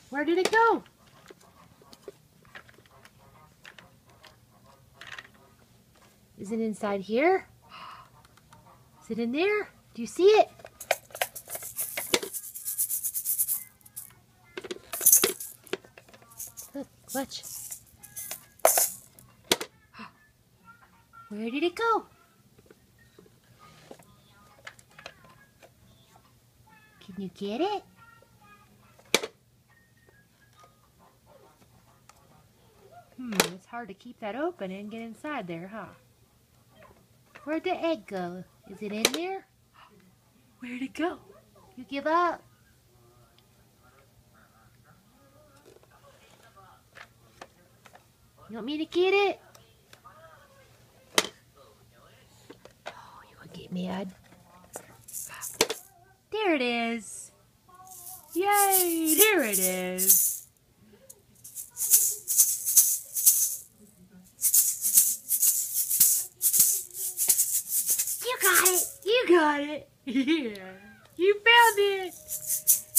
Where did it go? Is it inside here? Is it in there? Do you see it? Look, watch. Where did it go? Can you get it? It's hard to keep that open and get inside there, huh? Where'd the egg go? Is it in there? Where'd it go? You give up? You want me to get it? Oh, you would get mad. There it is. Yay, there it is. You got it. You got it. Yeah, you found it.